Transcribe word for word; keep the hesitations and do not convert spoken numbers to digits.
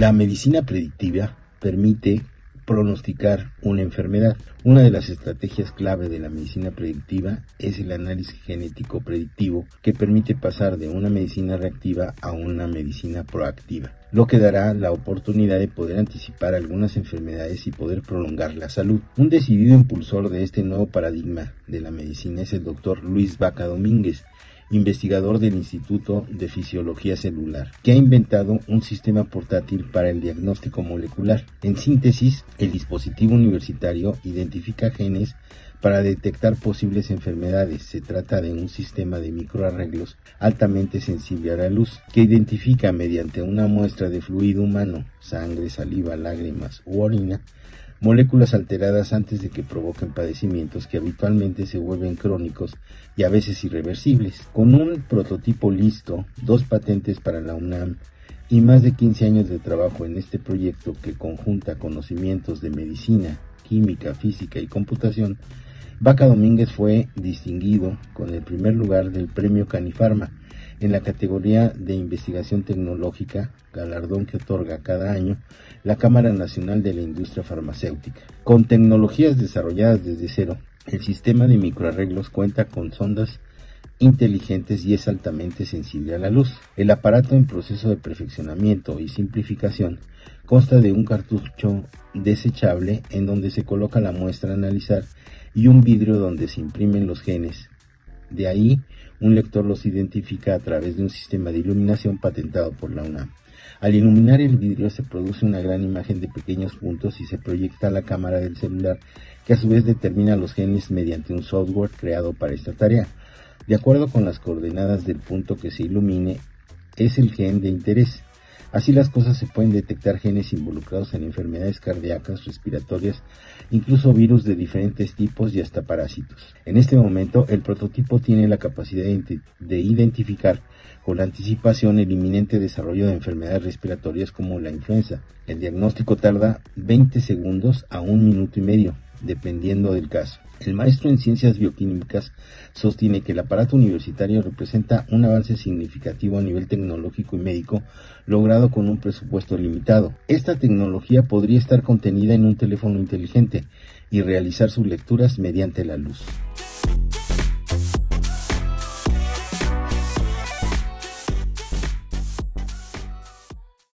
La medicina predictiva permite pronosticar una enfermedad. Una de las estrategias clave de la medicina predictiva es el análisis genético predictivo, que permite pasar de una medicina reactiva a una medicina proactiva, lo que dará la oportunidad de poder anticipar algunas enfermedades y poder prolongar la salud. Un decidido impulsor de este nuevo paradigma de la medicina es el doctor Luis Vaca Domínguez, investigador del Instituto de Fisiología Celular, que ha inventado un sistema portátil para el diagnóstico molecular. En síntesis, el dispositivo universitario identifica genes para detectar posibles enfermedades. Se trata de un sistema de microarreglos altamente sensible a la luz, que identifica mediante una muestra de fluido humano, sangre, saliva, lágrimas u orina, moléculas alteradas antes de que provoquen padecimientos que habitualmente se vuelven crónicos y a veces irreversibles. Con un prototipo listo, dos patentes para la UNAM y más de quince años de trabajo en este proyecto que conjunta conocimientos de medicina, química, física y computación, Vaca Domínguez fue distinguido con el primer lugar del Premio Canifarma en la categoría de investigación tecnológica, galardón que otorga cada año la Cámara Nacional de la Industria Farmacéutica. Con tecnologías desarrolladas desde cero, el sistema de microarreglos cuenta con sondas inteligentes y es altamente sensible a la luz. El aparato en proceso de perfeccionamiento y simplificación consta de un cartucho desechable en donde se coloca la muestra a analizar y un vidrio donde se imprimen los genes. De ahí, un lector los identifica a través de un sistema de iluminación patentado por la UNAM. Al iluminar el vidrio se produce una gran imagen de pequeños puntos y se proyecta a la cámara del celular, que a su vez determina los genes mediante un software creado para esta tarea. De acuerdo con las coordenadas del punto que se ilumine, es el gen de interés. Así las cosas, se pueden detectar genes involucrados en enfermedades cardíacas, respiratorias, incluso virus de diferentes tipos y hasta parásitos. En este momento, el prototipo tiene la capacidad de identificar con anticipación el inminente desarrollo de enfermedades respiratorias como la influenza. El diagnóstico tarda veinte segundos a un minuto y medio, dependiendo del caso. El maestro en ciencias bioquímicas sostiene que el aparato universitario representa un avance significativo a nivel tecnológico y médico logrado con un presupuesto limitado. Esta tecnología podría estar contenida en un teléfono inteligente y realizar sus lecturas mediante la luz.